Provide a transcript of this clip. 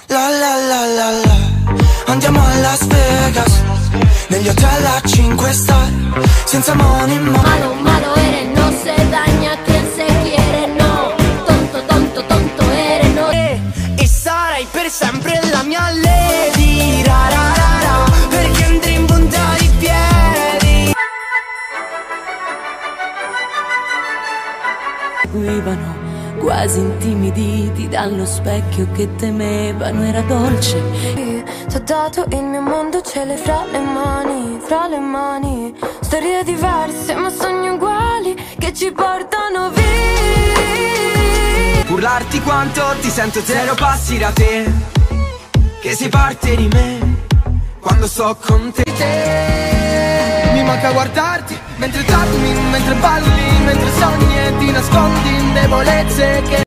La la la la la, andiamo a Las Vegas, negli hotel a 5 star, senza money Malo, malo eres, no se daña quien se quiere, no. Tonto, tonto, tonto eres, no. E sarai per sempre la mia lady, ra ra ra ra, perché andrei in punta di piedi. Seguivano quasi intimiditi dallo specchio che temevano, era dolce. T'ho dato il mio mondo, ce l'hai fra le mani, fra le mani. Storie diverse ma sogni uguali che ci portano via. Urlarti quanto ti sento, zero passi da te, che sei parte di me quando sto con te. Mi manca guardarti mentre dormi, mentre balli, mentre sogni e ti nascondi in debolezze che